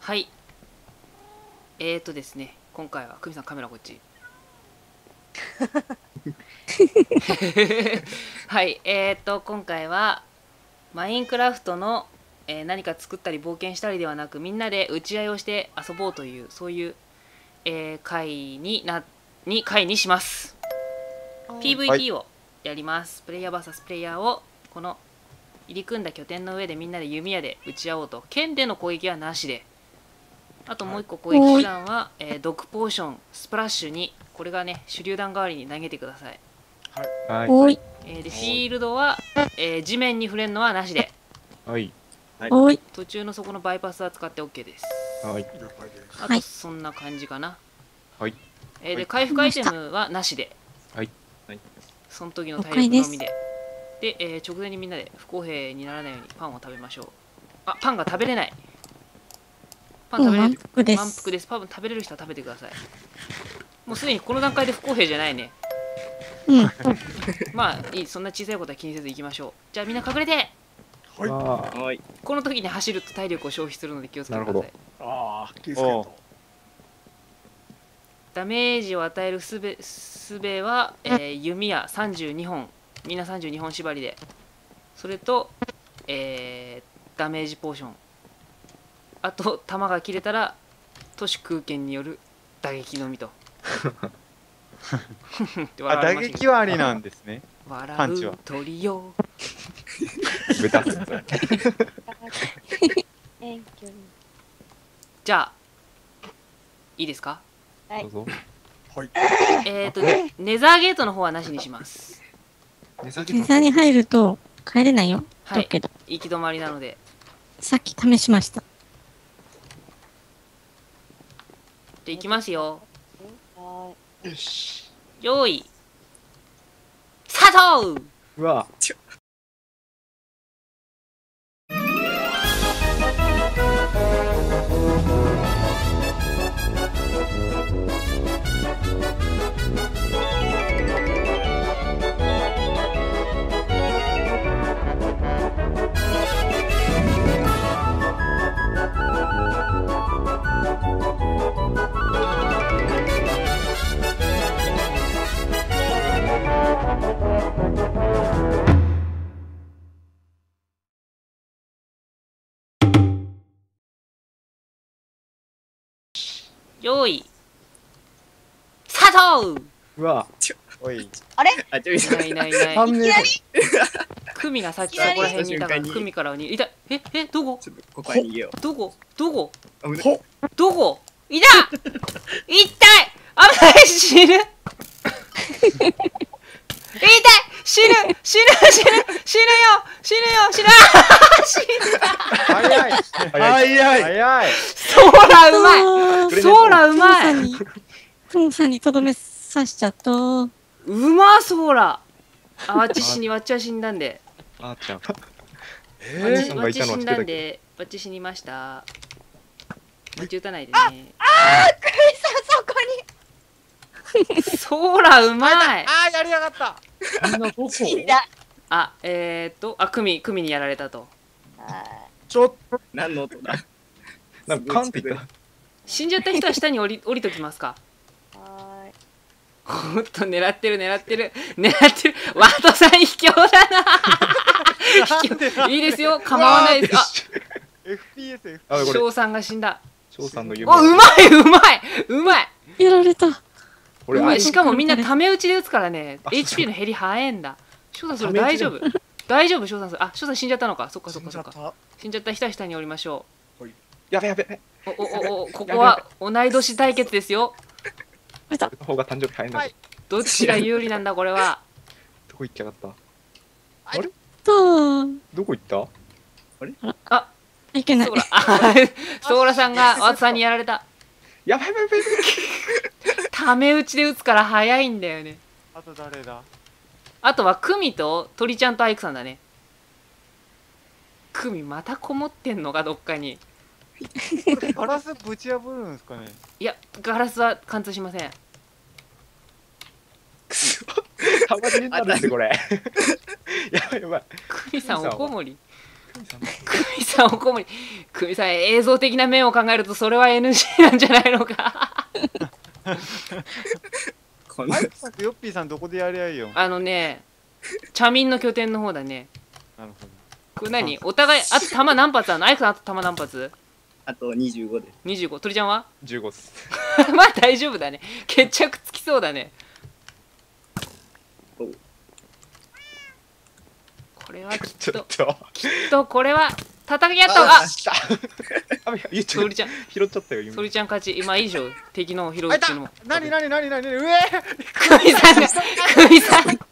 はい。ですね、今回は、久美さんカメラこっち。はい、今回は、マインクラフトの、何か作ったり冒険したりではなく、みんなで打ち合いをして遊ぼうという、そういう、回にします。PVP をやります。プレイヤー VS プレイヤーを、この入り組んだ拠点の上でみんなで弓矢で打ち合おうと。剣での攻撃はなしで。あともう一個攻撃手段は、毒ポーション、スプラッシュに、これがね、手榴弾代わりに投げてください。 はい。 で、フィールドは、地面に触れるのはなしで。 はい。 途中のそこのバイパスは使って OK です。 はい。 あと、そんな感じかな。 はい。 で、回復アイテムはなしで。 はい。 その時の体力のみで。で、直前にみんなで不公平にならないようにパンを食べましょう。あ、パンが食べれない。パン食べれる。満腹です。パン食べれる人は食べてください。もうすでにこの段階で不公平じゃないね。まあいい、そんな小さいことは気にせず行きましょう。じゃあみんな隠れて。 はい。 この時に走ると体力を消費するので気をつけてください。 ああ、気をつけろ。 ダメージを与えるすべは、弓矢32本。みんな32本縛りで。それと、ダメージポーション。あと、弾が切れたら、都市空間による打撃のみと。 打撃はありなんですね。 笑う鳥よ。 豚。 じゃあ、いいですか？ どうぞ。 ネザーゲートの方はなしにします。 ネザーに入ると帰れないよ。 はい。行き止まりなので。 さっき試しました。 じゃあ行きますよ。 よし。 よーい。スタート！ うわ。 よーい。スタート！ うわ。おい。 あれ？ いない。クミがさっきそこら辺にいたから、クミからいた。どこ？ ここに逃げよう。 どこ？いた！痛い！危ない！死ぬ！痛い！死ぬよ！死んだ！ 早い。 ソーラうまい！ クモさんにとどめさしちゃった。 うまソーラ。わっちは死んだんで。 あーちゃん。 わっち死んだんで、わっち死にました。わっち撃たないでね。 クミさんそこに。 ソーラうまい。 やりやがった。 死んだ。 クミにやられたと。 ちょっと。 何の音だ。 なんかカンって言った。 死んじゃった人は下に降りときますか。ほんと狙ってる。ワトさん卑怯だな。いいですよ、構わないです。あ、 FPS。 翔さんが死んだ。 翔さんの夢。 あ、うまい。 やられた。 しかもみんなため打ちで打つからね、HP の減り早いんだ。翔さんそれ大丈夫？翔さん。あ、翔さん死んじゃったのか。そっか。死んじゃった人は下に降りましょう。やべ。 ここは同い年対決ですよ。 方が誕生日早いんだし。 どっちが有利なんだこれは。 どこ行っちゃった？あれ？どこ行った？ あれ？あ、いけない。 ソーラさんがワトさんにやられた。 やばい。 ため打ちで打つから早いんだよね。 あと誰だ？ あとはクミと鳥ちゃんとアイクさんだね。クミまたこもってんのかどっかに。 ガラスぶち破るんですかね。 いや、ガラスは貫通しません。 くそ。たまになるんでこれ。やばい。 クミさんおこもり。 久美さんおこもり。久美さん映像的な面を考えるとそれは NG なんじゃないのか。 こんなアイクさんとヨッピーさんどこでやりゃいいよ。 あのね、茶民の拠点の方だね。 なるほど。 これ何？お互いあと弾何発あるの？アイクさんあと弾何発あと25です。 ？25。鳥ちゃんは 15っす。 まあ大丈夫だね。決着つきそうだね。 おこれはきっちょとっと。 これは叩きやったあした。あ、言っちゃう。 ソリちゃん拾っちゃったよ、今。 ソリちゃん勝ち。今いいでしょ。敵のを拾うあいたっていうのも。 なに上久美さんが久美さん漁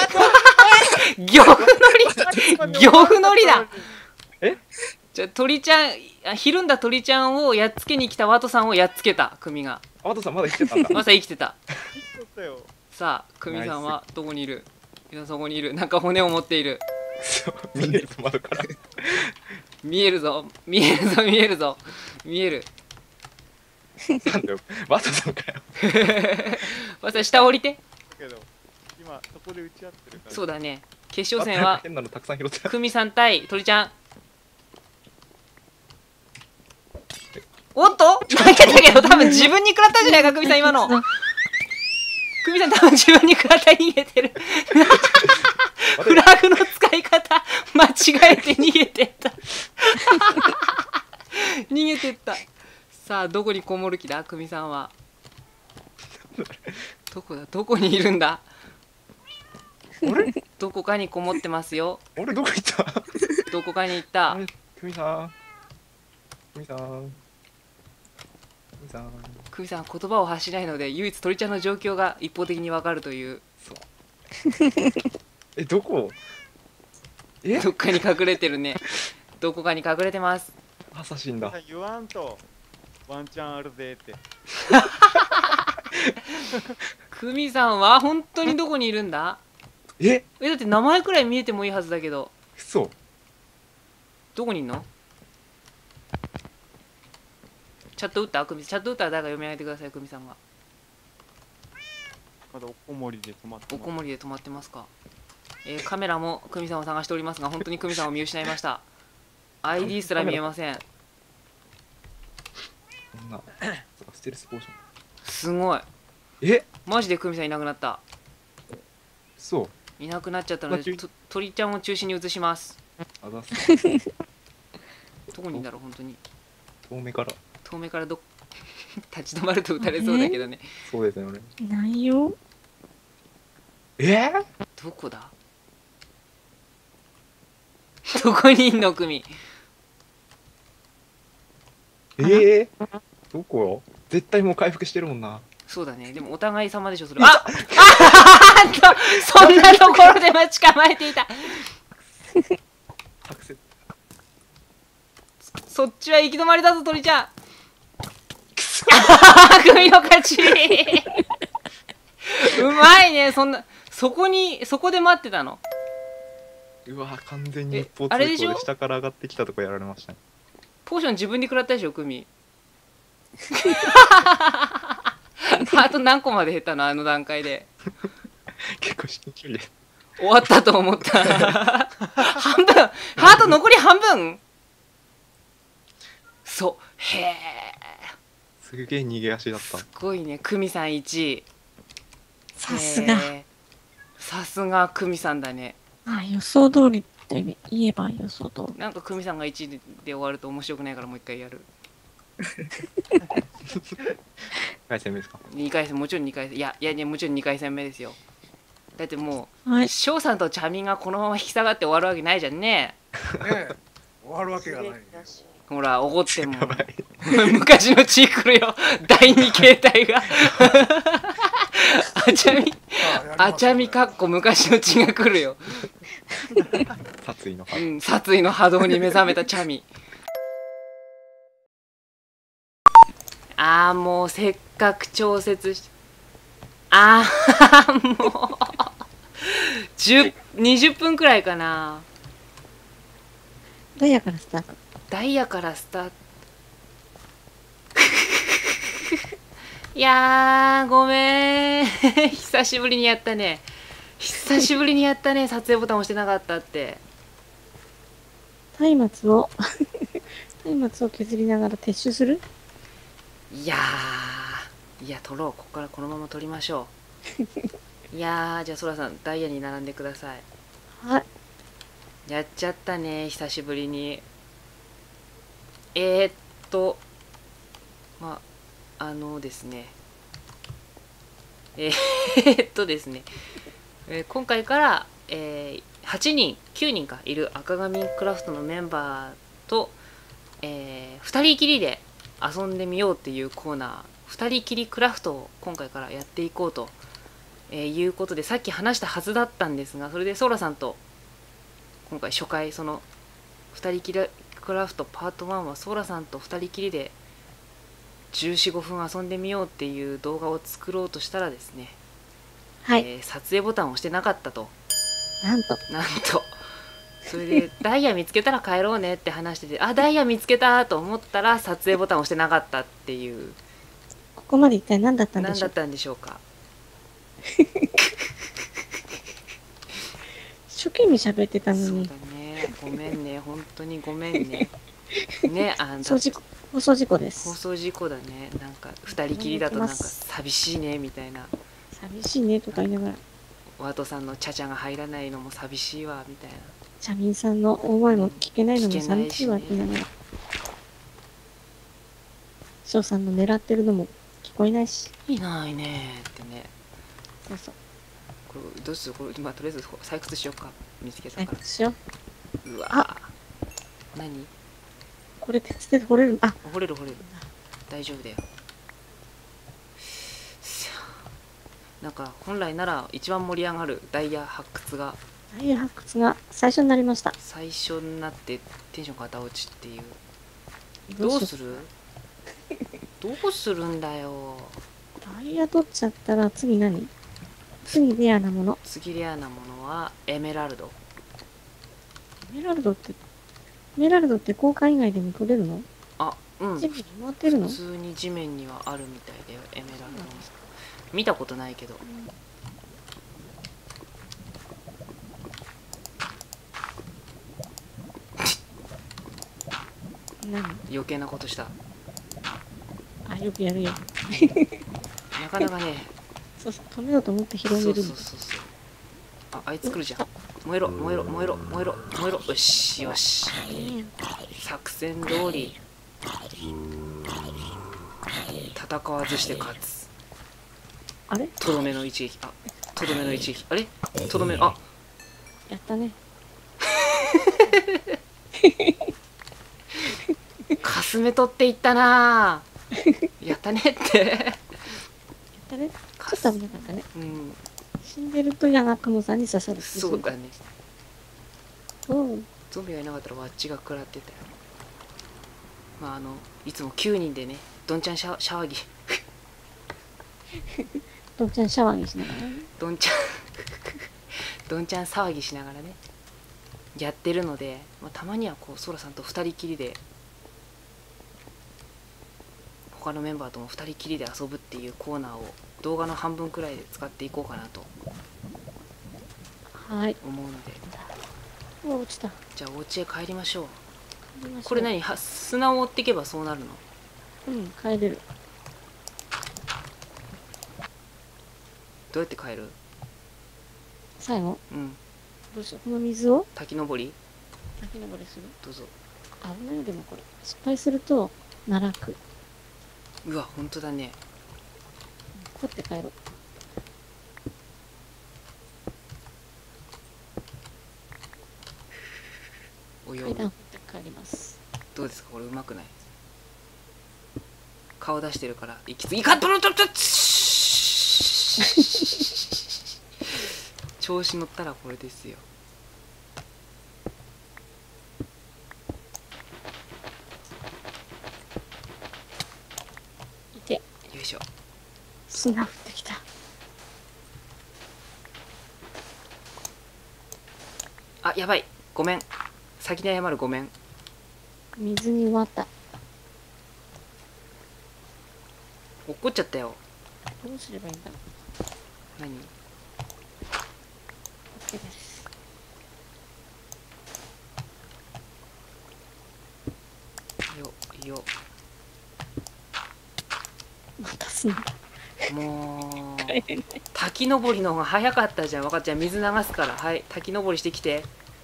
夫のり漁夫のりだ。 え？ じゃあ鳥ちゃんひるんだ鳥ちゃんをやっつけに来たワトさんをやっつけた久美が。 ワトさんまだ生きてたんだ。 まさ生きてた。 取ったよ。 さあ久美さんはどこにいる？いやそこにいる。なんか骨を持っている。 そう見えると窓から。 見えるぞ見えるぞ見えるぞ見える。 なんだよ、ワトさんかよ。 ワトさん下降りて。 だけど今そこで打ち合ってるから。 そうだね。決勝戦は変なのたくさん拾ってた。 久美さん対鳥ちゃん。おっと投げたけど多分自分に食らったんじゃないか久美さん今の。久美さん多分自分に食らった逃げてる。フラグの使い方間違えて逃げてった逃げてった。さあどこにこもる気だ久美さんは。どこだどこにいるんだ。 あれどこかにこもってますよ。 俺どこ行ったどこかに行ったあ。れ久美さん。久美さん。久美さん。 久美さん言葉を発しないので唯一鳥ちゃんの状況が一方的にわかるという。 そう。え、どこえどっかに隠れてるね。どこかに隠れてます。 アサシンだ。 言わんとワンチャンあるぜって。 久美さんは本当にどこにいるんだ。 えだって名前くらい見えてもいいはずだけど。 嘘。 どこにいんの？チャット打った久美さん。チャット打ったら誰か読み上げてください久美さんが。 まだおこもりで止まってます。 おこもりで止まってますか。カメラも久美さんを探しておりますが本当に久美さんを見失いました。ID すら見えません。 こんな。そうかステルスポーション。 すごい。 えマジで久美さんいなくなった。 そう。 いなくなっちゃったので鳥ちゃんを中心に移します。 あざっす。 どこにいんだろう本当に。 遠目から。 遠目から立ち止まると撃たれそうだけどね。 そうですよね。 ないよ。 どこだ。どこにいんの久美。 どこよ絶対もう回復してるもんな。 そうだね。でもお互い様でしょそれ。あそんなところで待ち構えていた。 アクセそっちは行き止まりだぞ鳥ちゃん。久美の勝ち。うまいね。そこで待ってたの。 うわ完全に一方通あれでしょ行で下から上がってきたとこやられましたね。 ポーション自分で食らったでしょ久美。ハート何個まで減ったのあの段階で。 結構至近距離です。 終わったと思った。半分ハート残り半分。そうへえ。 すげえ逃げ足だった。 すごいね久美さん1位。 さすが。 さすが久美さんだね。 あ、予想通りって言えば予想通り。 なんか久美さんが1位で終わると面白くないからもう一回やる。 回戦目ですか。 2回戦もちろん2回戦いやもちろん2回戦目ですよ。だってもうはい。 翔さんとチャミンがこのまま引き下がって終わるわけないじゃんね。 終わるわけがない。 ほら怒ってもやばい。 昔の血来るよ第2形態が。あちゃみかっこ昔の血が来るよ。 殺意の殺意の波動に目覚めたチャミ。もうせっかく調節しもう20分くらいかな。 ダイヤからスタート。 ダイヤからスタート。いやーごめん。久しぶりにやったね。久しぶりにやったね。撮影ボタン押してなかったって。 松明を松明を削りながら撤収する。 いや取ろう。ここからこのまま取りましょう。いやー、じゃあソラさんダイヤに並んでください。 はい。 やっちゃったね、久しぶりに。まあですねですね、今回から、8人9人かいる赤髪クラフトのメンバーと、2人きりで遊んでみようっていうコーナー、2人きりクラフトを今回からやっていこうと、いうことで、さっき話したはずだったんですが、それでソーラさんと今回初回、その2人きりクラフトパート1はソーラさんと2人きりで14、15分遊んでみようっていう動画を作ろうとしたらですね、 はい。 撮影ボタンを押してなかったと。 なんと。 それでダイヤ見つけたら帰ろうねって話してて、あ、ダイヤ見つけたと思ったら撮影ボタンを押してなかったっていう。 ここまで一体何だったんでしょう。 何だったんでしょうか。 一生懸命喋ってたのに。 そうだね、ごめんね、本当にごめんね。ね、 放送事故です。 放送事故だね。なんか2人きりだとなんか寂しいねみたいな。 寂しいねとか言いながら。 ワトさんのチャチャが入らないのも寂しいわみたいな。 チャミンさんの大声も聞けないのも寂しいわって言いながら。翔さんの狙ってるのも聞こえないし。 いないねってね。 そうそう。 これどうする？これ、まあ、とりあえず採掘しようか。見つけたから。 しよう。 うわぁ。何？ これ鉄で掘れる。あ、 掘れる。大丈夫だよ。なんか本来なら一番盛り上がるダイヤ発掘がダイヤ発掘が最初になりました。 最初になってテンション型落ちっていう。どうする？どうするんだよ。 ダイヤ取っちゃったら次何？次レアなもの。 次レアなものはエメラルド。 エメラルドって交換以外でも取れるの？ あ、うん。 地面に回ってるの？ 普通に地面にはあるみたいだよ、エメラルド。見たことないけど。 何？ 余計なことした。 あ、よくやるよ。 なかなかね。 そうそう、止めようと思って広げるの。 そう。あいつ来るじゃん。燃えろ。よし。作戦通り。戦わずして勝つ。 あれ？ とどめの一撃。あれ？とどめ、あ、 やったね。 かすめ取っていったなぁ。やったねって。 やったね。ちょっと危なかったね。 うん。 死んでると矢がカモさんに刺さる。 そうだね。 うん。 ゾンビがいなかったらわっちが食らってたよ。まあいつも9人でね、どんちゃん騒ぎ。 どんちゃんシャワーにしながらね。 どんちゃん騒ぎしながらねやってるので、まあ、たまにはこうソラさんと2人きりで他のメンバーとも2人きりで遊ぶっていうコーナーを動画の半分くらいで使っていこうかなとはい。 思うので、 落ちた。 じゃあお家へ帰りましょう。 帰りましょう。 これ何？砂を追っていけばそうなるの？ うん、帰れる。 どうやって帰る？ 最後、 うん。 どうしよう。この水を滝登り？ 滝登りする。 どうぞ。 危ないよ、でもこれ。失敗すると、奈落。 うわ、ほんとだね。 掘って帰ろう。 およ。 階段掘って帰ります。 どうですかこれ？うまくない？顔出してるから息継ぎかっとろとっとっ調子乗ったらこれですよ。 いて。よいしょ。 砂降ってきた。 あ、やばい。ごめん。先に謝る。ごめん。 水に割った。 落っこっちゃったよ。 どうすればいいんだろう。 何？ OK です。 いいよ。 待たすんだ。 もう滝登りの方が早かったじゃん。分かっちゃん水流すから。はい、滝登りしてきて。 よ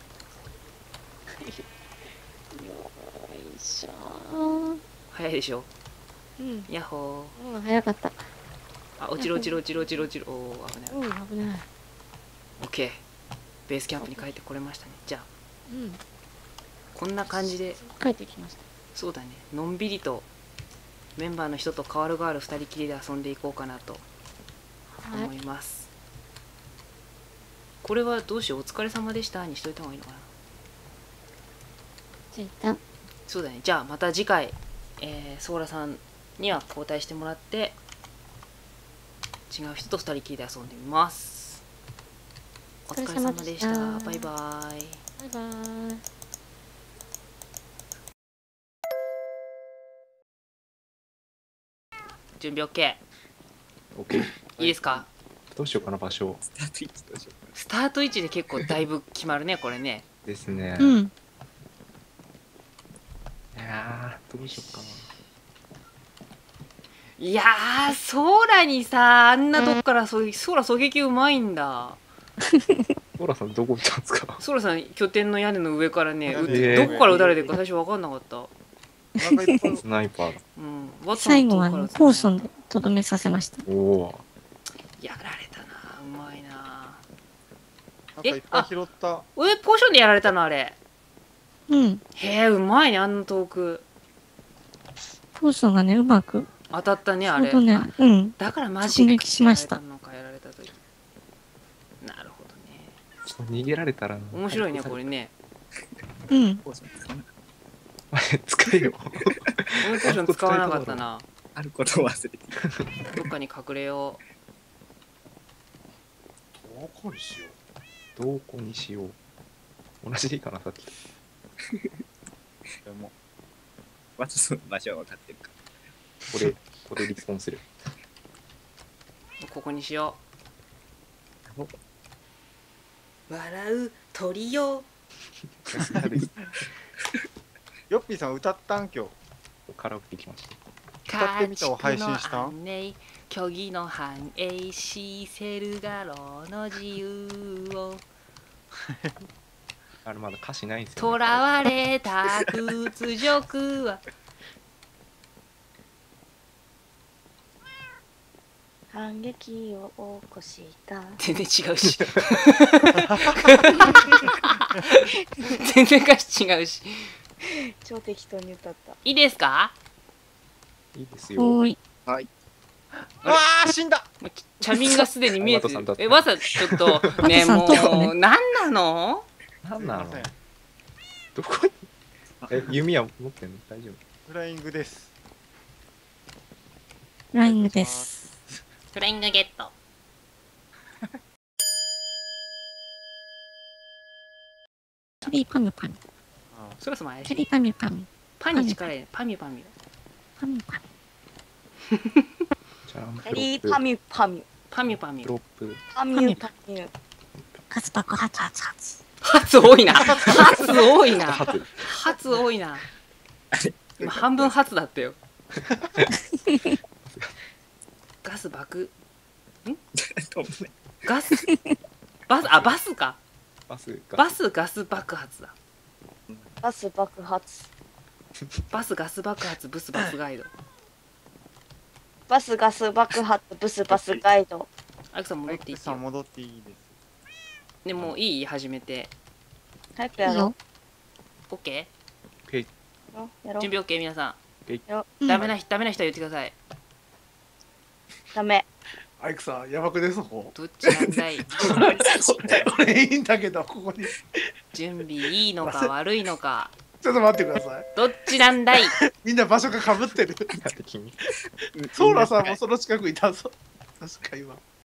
いしょ早いでしょ。 うん。 ヤッホうん、早かった。 ー。あ、落ちる落ちる落ちる落ちる落ちる。おお、危ない。 うん、危ない。 オッケー。ベースキャンプに帰ってこれましたね。じゃあうん。 こんな感じで、 帰ってきました。 そうだね、のんびりとメンバーの人と代わる代わる2人きりで遊んでいこうかなと思います。これはどうしよう、お疲れ様でしたにしといた方がいいのかな。 着いた。 そうだね、じゃあまた次回、ソーラさんには交代してもらって違う人と2人きりで遊んでみます。お疲れ様でした。バイバイ。 バイバーイ。 準備 OK。 オッケー。 いいですか。 どうしようかな、場所スタート位置どうしようか。 スタート位置で結構だいぶ決まるねこれね。 ですね。 うん。 いやー、どうしようかな。 いやー、ソーラにさ、あんなとこからソーラ狙撃うまいんだ。 ソーラさんどこ行ったんですか？ ソーラさん拠点の屋根の上からね、 上どこから撃たれてるか最初分かんなかった。 なんかいっぱいスナイパーだ。 うん、ワット最後はね、 のとこからコーソンでとどめさせました。 おお。 やられたな、うまいな。 なんかいっぱい拾った。 ポーションでやられたのあれ。 うん。 へえ、うまいね、あんな遠く。 コーソンがね、うまく。 当たったね、あれ。 ちょうどね、うん。 だからマジック直撃しましたやられたのか、やられた時。なるほどね。 逃げられたら。 面白いね、これね。 うん。 コースを使わなかっ使えよ。 このポーション使わなかったな。 たあることを忘れていた。 どっかに隠れよどこにしよどこにしよう。同じでいいかな、さっき。 う。でも私の場所は分かってるかこれリスポンする。 う。ここにしよら。 う。笑う鳥よ。 ヨッピーさん歌ったん今日。 カラオケ行きました。 歌ってみたを配信した家畜の安寧虚偽の繁栄しせるがろうの自由をあれまだ歌詞ないんですよ、 囚われた屈辱は反撃を起こした全然違うし全然歌詞違うし。 超適当に歌ったいいですか。 いいですよ。 おーい。 はい。 ああ死んだ。 もうチャミンがすでに見えてるワトさんだった。 わざちょっとねワトさんもとかねう何なの。 なんなのすいませんどこに弓は持ってんの大丈夫？ フライングです。 ライングです。 フライングゲット。 キャリーパミュパミュ。 そろそろ怪しキャリい。 ーパミュパミュ。 パに力入れる。パミュパミュ。 パミュパミチャランキプロップ。 ャリーパミュパミュパミュパミュ。 プロップ。 パミュパミュュ。カツ爆発発発。 発多いな。発多いな。 初。 発多いな。今半分発だったよ。ガス爆。 と思うねガス。バス、あ、バスか。 バスが。 バスガス爆発だ。 バス爆発バスガス爆発ブスバスガイド。 バスガス爆発ブスバスガイドアキさん戻マイクさんっていいよ。 戻っていいです。 でもういい始めて。 いいよ早くやろ。 オッケオッケー。 うやろうー。準備オッケー皆さん。 うんダメな人は言ってください。 ダメアイクさんやばくねそこ。 どっちなんだい。 俺いいんだけどここに。 準備いいのか悪いのか。 ちょっと待ってください。 どっちなんだい。 みんな場所が被ってる。 だって君。 ソーラさんもその近くいたぞ。確か今。